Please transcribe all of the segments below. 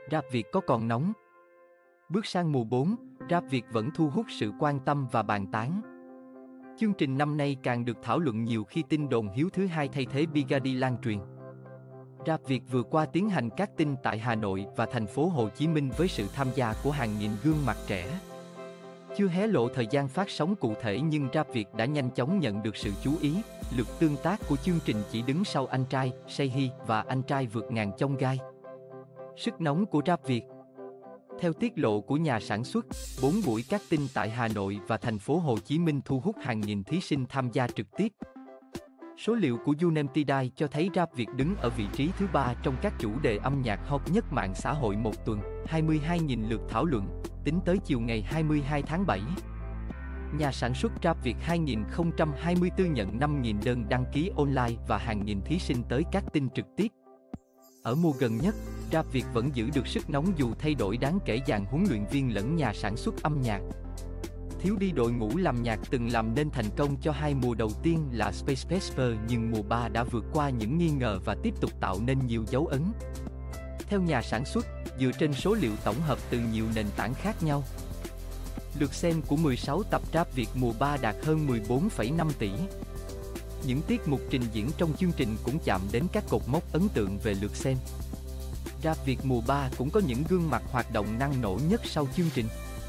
Rap Việt có còn nóng? Bước sang mùa 4, Rap Việt vẫn thu hút sự quan tâm và bàn tán. Chương trình năm nay càng được thảo luận nhiều khi tin đồn Hiếu thứ hai thay thế Biggie lan truyền. Rap Việt vừa qua tiến hành casting tại Hà Nội và thành phố Hồ Chí Minh với sự tham gia của hàng nghìn gương mặt trẻ. Chưa hé lộ thời gian phát sóng cụ thể nhưng Rap Việt đã nhanh chóng nhận được sự chú ý. Lượt tương tác của chương trình chỉ đứng sau Anh Trai, Say Hi và Anh Trai Vượt Ngàn Chông Gai. Sức nóng của Rap Việt. Theo tiết lộ của nhà sản xuất, 4 buổi casting tại Hà Nội và thành phố Hồ Chí Minh thu hút hàng nghìn thí sinh tham gia trực tiếp. Số liệu của YouNamTDai cho thấy Rap Việt đứng ở vị trí thứ 3 trong các chủ đề âm nhạc hot nhất mạng xã hội một tuần, 22.000 lượt thảo luận, tính tới chiều ngày 22 tháng 7. Nhà sản xuất Rap Việt 2024 nhận 5.000 đơn đăng ký online và hàng nghìn thí sinh tới casting trực tiếp. Ở mùa gần nhất, Rap Việt vẫn giữ được sức nóng dù thay đổi đáng kể dàn huấn luyện viên lẫn nhà sản xuất âm nhạc. Thiếu đi đội ngũ làm nhạc từng làm nên thành công cho 2 mùa đầu tiên là Space Vesper, nhưng mùa 3 đã vượt qua những nghi ngờ và tiếp tục tạo nên nhiều dấu ấn. Theo nhà sản xuất, dựa trên số liệu tổng hợp từ nhiều nền tảng khác nhau, lượt xem của 16 tập Rap Việt mùa 3 đạt hơn 14,5 tỷ. Những tiết mục trình diễn trong chương trình cũng chạm đến các cột mốc ấn tượng về lượt xem. Rap Việt mùa 3 cũng có những gương mặt hoạt động năng nổ nhất sau chương trình.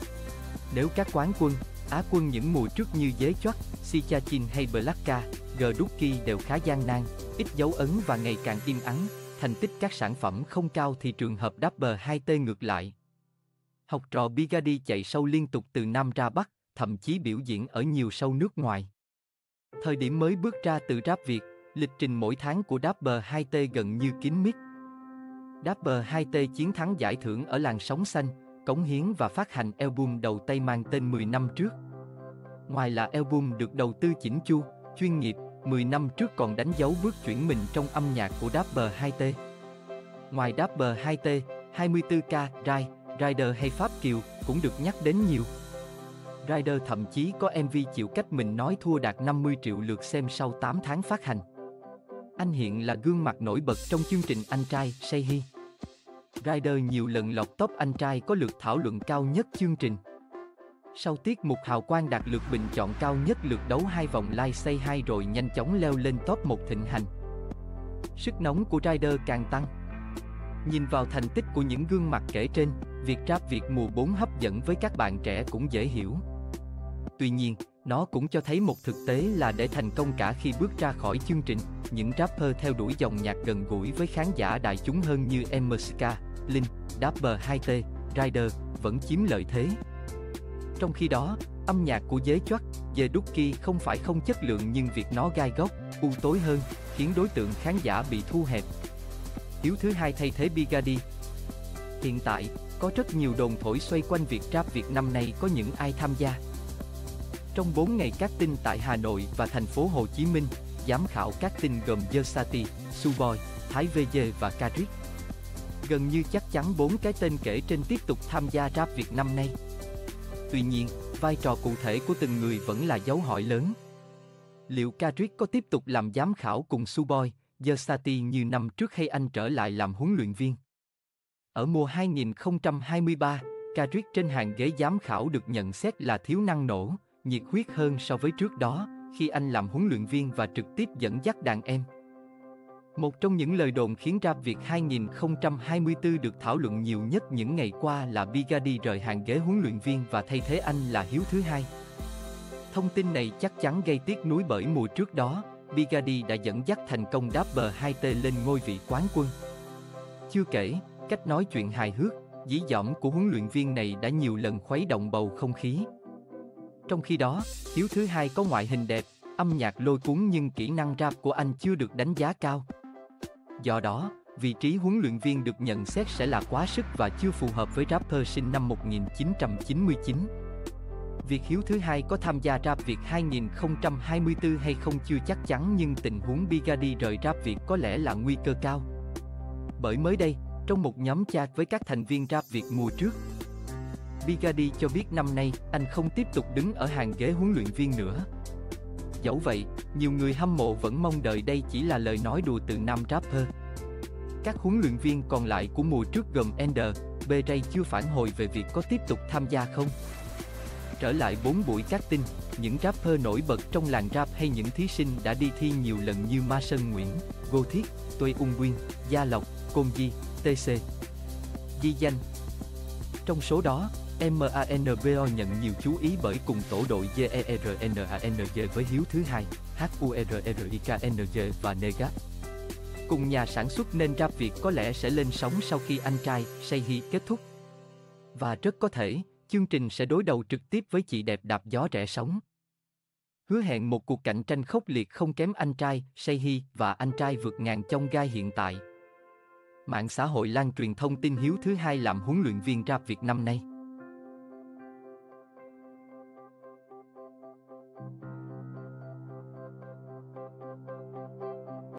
Nếu các quán quân, á quân những mùa trước như Dế Choắc, Si Cha Chin hay Blacka, G-Ducky đều khá gian nan, ít dấu ấn và ngày càng im ắng, thành tích các sản phẩm không cao thì trường hợp Dapper 2T ngược lại. Học trò Biggie chạy show liên tục từ Nam ra Bắc, thậm chí biểu diễn ở nhiều show nước ngoài. Thời điểm mới bước ra từ Rap Việt, lịch trình mỗi tháng của Dapper 2T gần như kín mít. Dapper 2T chiến thắng giải thưởng ở làn sóng xanh, cống hiến và phát hành album đầu tay mang tên 10 năm trước. Ngoài là album được đầu tư chỉnh chu, chuyên nghiệp, 10 năm trước còn đánh dấu bước chuyển mình trong âm nhạc của Dapper 2T. Ngoài Dapper 2T, 24K, Rai, Rider hay Pháp Kiều cũng được nhắc đến nhiều. Rider thậm chí có MV chịu cách mình nói thua đạt 50 triệu lượt xem sau 8 tháng phát hành. Anh hiện là gương mặt nổi bật trong chương trình Anh Trai, Say Hi. Rider nhiều lần lọt top Anh Trai có lượt thảo luận cao nhất chương trình. Sau tiết mục Hào Quang đạt lượt bình chọn cao nhất lượt đấu 2 vòng live Say Hi rồi nhanh chóng leo lên top 1 thịnh hành. Sức nóng của Rider càng tăng. Nhìn vào thành tích của những gương mặt kể trên, việc Rap Việt mùa 4 hấp dẫn với các bạn trẻ cũng dễ hiểu. Tuy nhiên, nó cũng cho thấy một thực tế là để thành công cả khi bước ra khỏi chương trình, những rapper theo đuổi dòng nhạc gần gũi với khán giả đại chúng hơn như MSK, Linh, Dapper 2T, Rider vẫn chiếm lợi thế. Trong khi đó, âm nhạc của Dế Choắc, G-Ducky không phải không chất lượng nhưng việc nó gai góc, u tối hơn, khiến đối tượng khán giả bị thu hẹp. Hiếu thứ hai thay thế Biggie. Hiện tại, có rất nhiều đồn thổi xoay quanh việc Rap Việt năm nay có những ai tham gia. Trong 4 ngày casting tại Hà Nội và thành phố Hồ Chí Minh, giám khảo casting gồm Yersati, Suboy, Thái VG và Kadrick. Gần như chắc chắn 4 cái tên kể trên tiếp tục tham gia Rap Việt năm nay. Tuy nhiên, vai trò cụ thể của từng người vẫn là dấu hỏi lớn. Liệu Kadrick có tiếp tục làm giám khảo cùng Suboy, Yersati như năm trước hay anh trở lại làm huấn luyện viên? Ở mùa 2023, Kadrick trên hàng ghế giám khảo được nhận xét là thiếu năng nổ, nhiệt huyết hơn so với trước đó, khi anh làm huấn luyện viên và trực tiếp dẫn dắt đàn em. Một trong những lời đồn khiến Rap Việt 2024 được thảo luận nhiều nhất những ngày qua là Biggie rời hàng ghế huấn luyện viên và thay thế anh là Hiếu thứ hai. Thông tin này chắc chắn gây tiếc nuối bởi mùa trước đó, Biggie đã dẫn dắt thành công Dapper 2T lên ngôi vị quán quân. Chưa kể, cách nói chuyện hài hước, dí dỏm của huấn luyện viên này đã nhiều lần khuấy động bầu không khí. Trong khi đó, Hiếu thứ hai có ngoại hình đẹp, âm nhạc lôi cuốn nhưng kỹ năng rap của anh chưa được đánh giá cao. Do đó, vị trí huấn luyện viên được nhận xét sẽ là quá sức và chưa phù hợp với rapper sinh năm 1999. Việc Hiếu thứ hai có tham gia Rap Việt 2024 hay không chưa chắc chắn nhưng tình huống Biggie rời Rap Việt có lẽ là nguy cơ cao. Bởi mới đây, trong một nhóm chat với các thành viên Rap Việt mùa trước, Biggie cho biết năm nay anh không tiếp tục đứng ở hàng ghế huấn luyện viên nữa. Dẫu vậy, nhiều người hâm mộ vẫn mong đợi đây chỉ là lời nói đùa từ nam rapper. Các huấn luyện viên còn lại của mùa trước gồm Ender, B-Ray chưa phản hồi về việc có tiếp tục tham gia không. Trở lại 4 buổi casting, những rapper nổi bật trong làng rap hay những thí sinh đã đi thi nhiều lần như Ma Sơn Nguyễn, Gô Thiết, Tuê Ung Nguyên, Gia Lộc, Côn Di, TC, Di Danh. Trong số đó, MANBO nhận nhiều chú ý bởi cùng tổ đội GERNANG với Hiếu thứ hai, HURRIKNG và Negat. Cùng nhà sản xuất nên rap Việt có lẽ sẽ lên sóng sau khi Anh Trai Say Hi kết thúc. Và rất có thể, chương trình sẽ đối đầu trực tiếp với Chị Đẹp Đạp Gió rẽ sóng. Hứa hẹn một cuộc cạnh tranh khốc liệt không kém Anh Trai Say Hi và Anh Trai Vượt Ngàn Chông Gai hiện tại. Mạng xã hội lan truyền thông tin Hiếu thứ hai làm huấn luyện viên rap Việt năm nay.